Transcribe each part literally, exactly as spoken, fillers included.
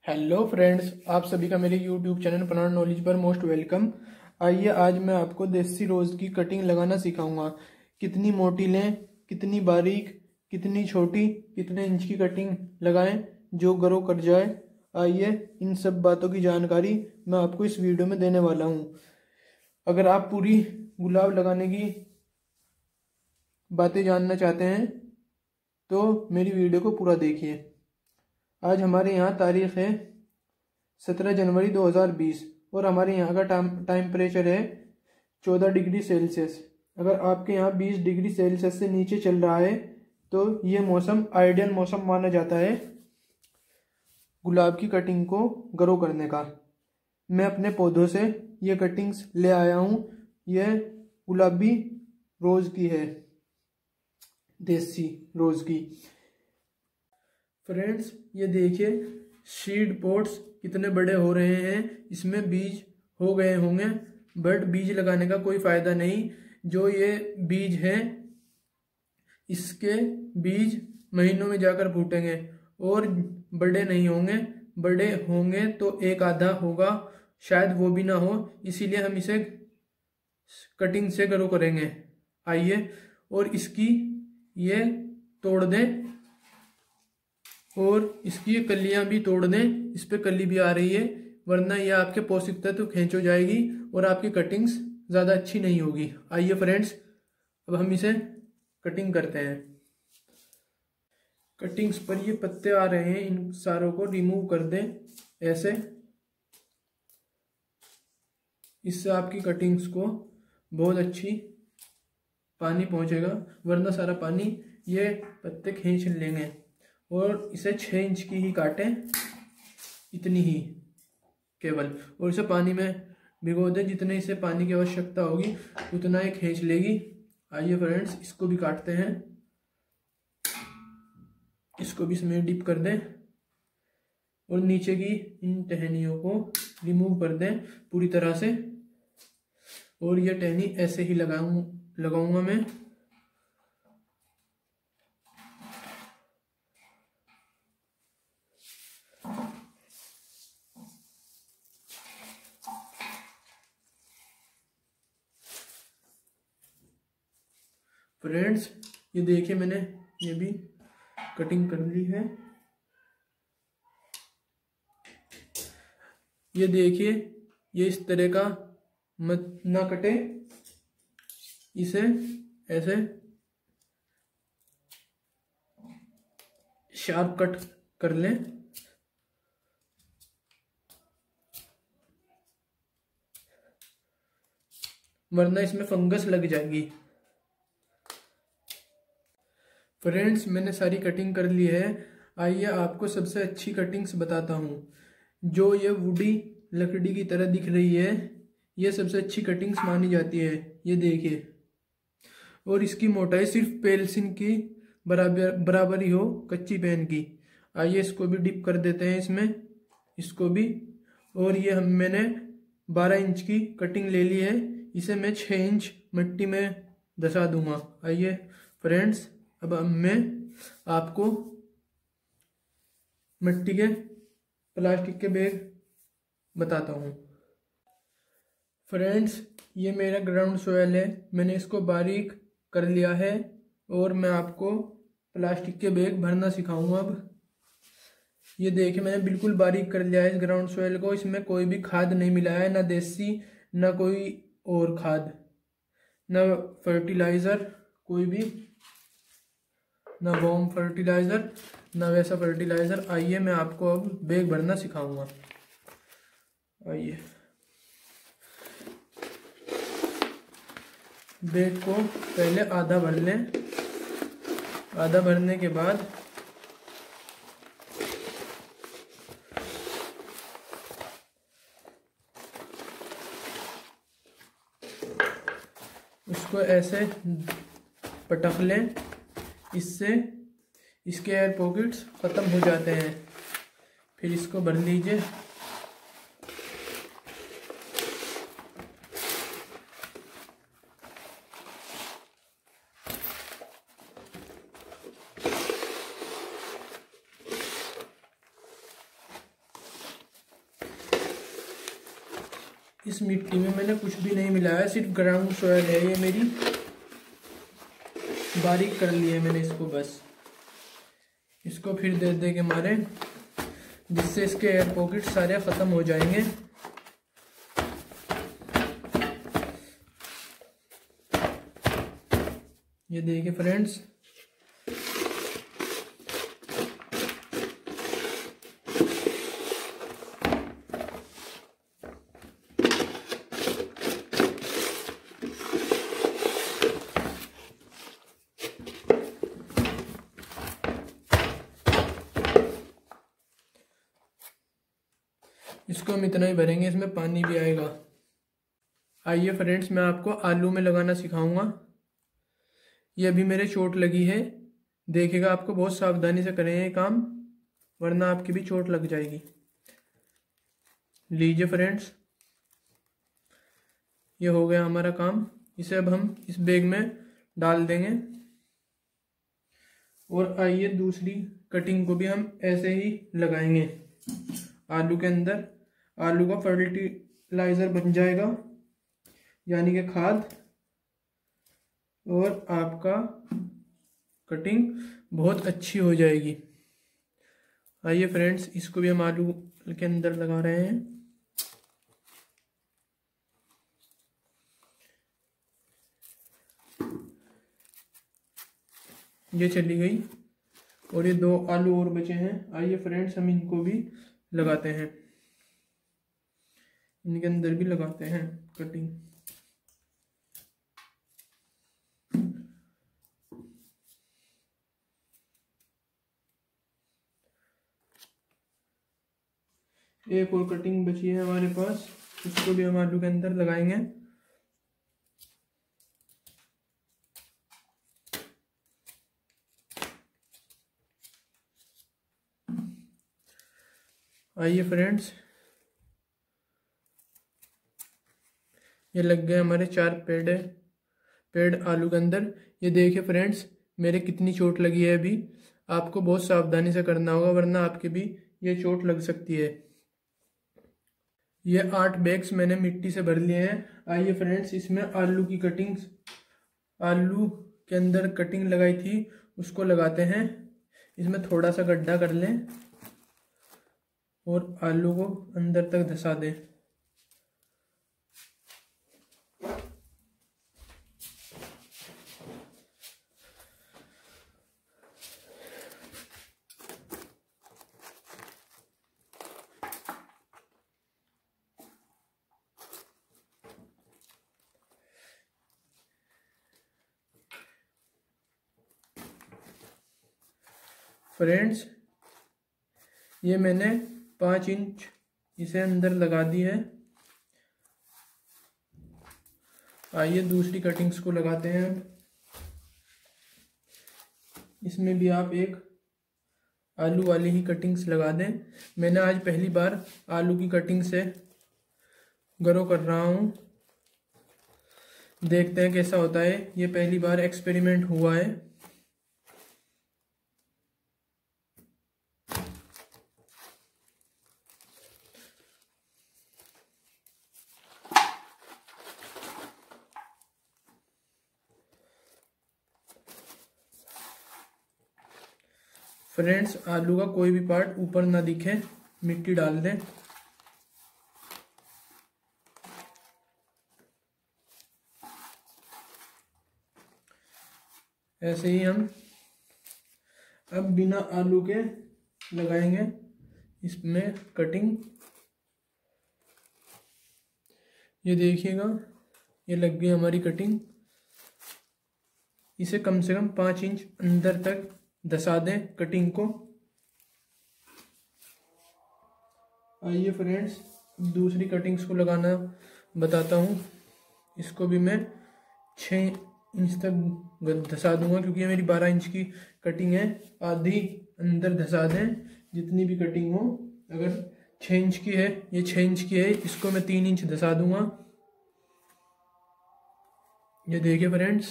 Hello friends, आप सभी का मेरे यूट्यूब चैनल प्लांट नॉलेज पर मोस्ट वेलकम। आइए आज मैं आपको देसी रोज़ की कटिंग लगाना सिखाऊंगा। कितनी मोटी लें, कितनी बारीक, कितनी छोटी, कितने इंच की कटिंग लगाएं जो ग्रो कर जाए। आइए इन सब बातों की जानकारी मैं आपको इस वीडियो में देने वाला हूं। अगर आप पूरी गुलाब लगाने की बातें जानना चाहते हैं तो मेरी वीडियो को पूरा देखिए। आज हमारे यहाँ तारीख है सत्रह जनवरी दो हज़ार बीस और हमारे यहाँ का टेम्परेचर है चौदह डिग्री सेल्सियस। अगर आपके यहाँ बीस डिग्री सेल्सियस से नीचे चल रहा है तो ये मौसम आइडियल मौसम माना जाता है गुलाब की कटिंग को ग्रो करने का। मैं अपने पौधों से ये कटिंग्स ले आया हूँ। यह गुलाबी रोज़ की है, देसी रोज़ की। फ्रेंड्स ये देखिए सीड पॉट्स कितने बड़े हो रहे हैं। इसमें बीज हो गए होंगे, बट बीज लगाने का कोई फायदा नहीं। जो ये बीज हैं इसके बीज महीनों में जाकर फूटेंगे और बड़े नहीं होंगे। बड़े होंगे तो एक आधा होगा, शायद वो भी ना हो, इसीलिए हम इसे कटिंग से ग्रो करेंगे। आइए और इसकी ये तोड़ दें और इसकी कलियां भी तोड़ दें। इस पे कली भी आ रही है, वरना ये आपके पोषक तत्व खींच हो जाएगी और आपकी कटिंग्स ज़्यादा अच्छी नहीं होगी। आइए फ्रेंड्स अब हम इसे कटिंग करते हैं। कटिंग्स पर ये पत्ते आ रहे हैं, इन सारों को रिमूव कर दें ऐसे। इससे आपकी कटिंग्स को बहुत अच्छी पानी पहुंचेगा, वरना सारा पानी ये पत्ते खींच लेंगे। और इसे छः इंच की ही काटें, इतनी ही केवल, और इसे पानी में भिगो दें। जितने इसे पानी की आवश्यकता होगी उतना ही खींच लेगी। आइए फ्रेंड्स इसको भी काटते हैं। इसको भी इसमें डिप कर दें और नीचे की इन टहनियों को रिमूव कर दें पूरी तरह से। और ये टहनी ऐसे ही लगाऊं लगाऊंगा मैं। फ्रेंड्स ये देखिए मैंने ये भी कटिंग कर ली है। ये देखिए ये इस तरह का मत ना कटे, इसे ऐसे शार्प कट कर लें। वरना इसमें फंगस लग जाएगी। फ्रेंड्स मैंने सारी कटिंग कर ली है। आइए आपको सबसे अच्छी कटिंग्स बताता हूँ। जो ये वुडी लकड़ी की तरह दिख रही है, ये सबसे अच्छी कटिंग्स मानी जाती है। ये देखिए, और इसकी मोटाई सिर्फ पेल्सिन की बराबर बराबर ही हो, कच्ची पेन की। आइए इसको भी डिप कर देते हैं इसमें, इसको भी। और ये हम मैंने बारह इंच की कटिंग ले ली है, इसे मैं छः इंच मिट्टी में धंसा दूंगा। आइए फ्रेंड्स अब मैं आपको मिट्टी के प्लास्टिक के बैग बताता हूँ। फ्रेंड्स ये मेरा ग्राउंड सोयल है, मैंने इसको बारीक कर लिया है और मैं आपको प्लास्टिक के बैग भरना सिखाऊंगा। अब ये देखिए मैंने बिल्कुल बारीक कर लिया है इस ग्राउंड सोयल को। इसमें कोई भी खाद नहीं मिलाया है, ना देसी ना कोई और खाद, ना फर्टिलाइज़र कोई भी, ना बॉम्ब फर्टिलाइज़र, ना वैसा फर्टिलाइज़र। आइए मैं आपको अब बैग भरना सिखाऊंगा। आइए बैग को पहले आधा भर लें। आधा भरने के बाद उसको ऐसे पटक लें, इससे इसके एयर पॉकेट्स ख़त्म हो जाते हैं। फिर इसको भर लीजिए। इस मिट्टी में मैंने कुछ भी नहीं मिलाया, सिर्फ ग्राउंड सॉइल है ये मेरी। बारीक कर लिया है मैंने इसको बस। इसको फिर दे दे के मारे, जिससे इसके एयर पॉकेट सारे ख़त्म हो जाएंगे। ये देखिए फ्रेंड्स, इसको हम इतना ही भरेंगे, इसमें पानी भी आएगा। आइए फ्रेंड्स, मैं आपको आलू में लगाना सिखाऊंगा। ये अभी मेरे चोट लगी है, देखिएगा। आपको बहुत सावधानी से करें ये काम, वरना आपकी भी चोट लग जाएगी। लीजिए फ्रेंड्स, ये हो गया हमारा काम। इसे अब हम इस बैग में डाल देंगे। और आइए दूसरी कटिंग को भी हम ऐसे ही लगाएंगे आलू के अंदर। आलू का फर्टिलाइजर बन जाएगा, यानी कि खाद, और आपका कटिंग बहुत अच्छी हो जाएगी। आइए फ्रेंड्स, इसको भी हम आलू के अंदर लगा रहे हैं। ये चली गई, और ये दो आलू और बचे हैं। आइए फ्रेंड्स, हम इनको भी लगाते हैं, इनके अंदर भी लगाते हैं कटिंग। एक और कटिंग बची है हमारे पास, उसको भी हम आलू के अंदर लगाएंगे। आइए फ्रेंड्स, ये लग गए हमारे चार पेड़ पेड़ आलू के अंदर। ये देखिए फ्रेंड्स, मेरे कितनी चोट लगी है अभी। आपको बहुत सावधानी से करना होगा, वरना आपके भी ये चोट लग सकती है। ये आठ बैग्स मैंने मिट्टी से भर लिए हैं। आइए फ्रेंड्स, इसमें आलू की कटिंग, आलू के अंदर कटिंग लगाई थी उसको लगाते हैं। इसमें थोड़ा सा गड्ढा कर लें और आलू को अंदर तक धंसा दें। फ्रेंड्स, ये मैंने पाँच इंच इसे अंदर लगा दी है। आइए दूसरी कटिंग्स को लगाते हैं। इसमें भी आप एक आलू वाली ही कटिंग्स लगा दें। मैंने आज पहली बार आलू की कटिंग से ग्रो कर रहा हूँ, देखते हैं कैसा होता है। ये पहली बार एक्सपेरिमेंट हुआ है। फ्रेंड्स, आलू का कोई भी पार्ट ऊपर ना दिखे, मिट्टी डाल दें। ऐसे ही हम अब बिना आलू के लगाएंगे इसमें कटिंग। ये देखिएगा, ये लग गई हमारी कटिंग। इसे कम से कम पाँच इंच अंदर तक धंसा दें कटिंग को। आइए फ्रेंड्स, दूसरी कटिंग्स को लगाना बताता हूँ। इसको भी मैं छः इंच तक धंसा दूंगा, क्योंकि ये मेरी बारह इंच की कटिंग है। आधी अंदर धंसा दें, जितनी भी कटिंग हो। अगर छः इंच की है, ये छः इंच की है, इसको मैं तीन इंच धंसा दूंगा। ये देखिए फ्रेंड्स,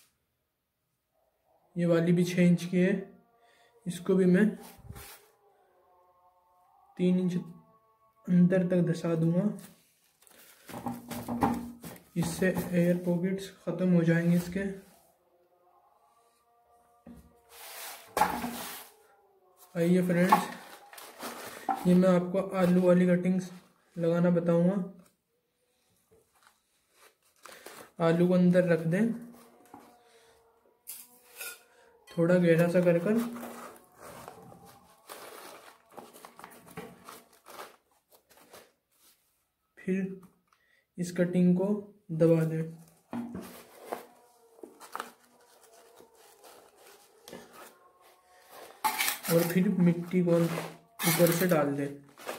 ये वाली भी छः इंच की है, इसको भी मैं तीन इंच अंदर तक धंसा दूंगा। इससे एयर पॉकेट्स ख़त्म हो जाएंगे इसके। आइए फ्रेंड्स, ये मैं आपको आलू वाली कटिंग्स लगाना बताऊंगा। आलू को अंदर रख दें, थोड़ा गहरा सा कर कर फिर इस कटिंग को दबा दें। और फिर मिट्टी को ऊपर से डाल दें।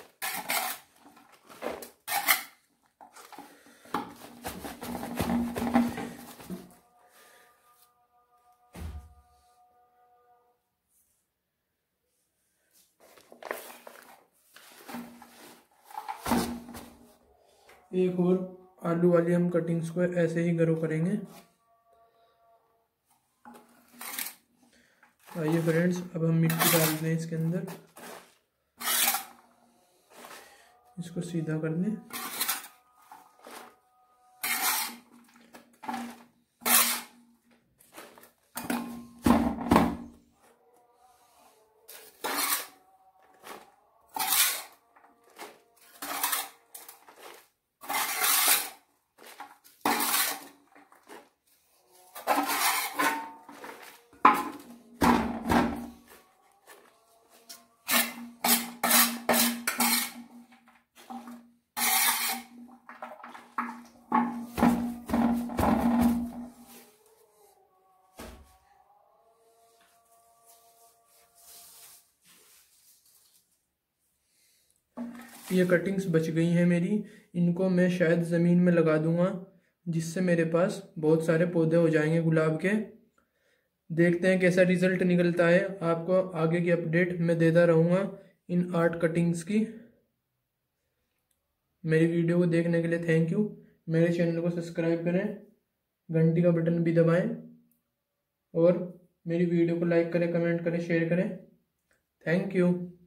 एक और आलू वाली हम कटिंग्स को ऐसे ही ग्रो करेंगे। आइए फ्रेंड्स, अब हम मिट्टी डाल दें इसके अंदर, इसको सीधा कर दें। ये कटिंग्स बच गई हैं मेरी, इनको मैं शायद ज़मीन में लगा दूंगा, जिससे मेरे पास बहुत सारे पौधे हो जाएंगे गुलाब के। देखते हैं कैसा रिज़ल्ट निकलता है। आपको आगे की अपडेट मैं देता रहूँगा इन आर्ट कटिंग्स की। मेरी वीडियो को देखने के लिए थैंक यू। मेरे चैनल को सब्सक्राइब करें, घंटी का बटन भी दबाएं और मेरी वीडियो को लाइक करें, कमेंट करें, शेयर करें। Thank you.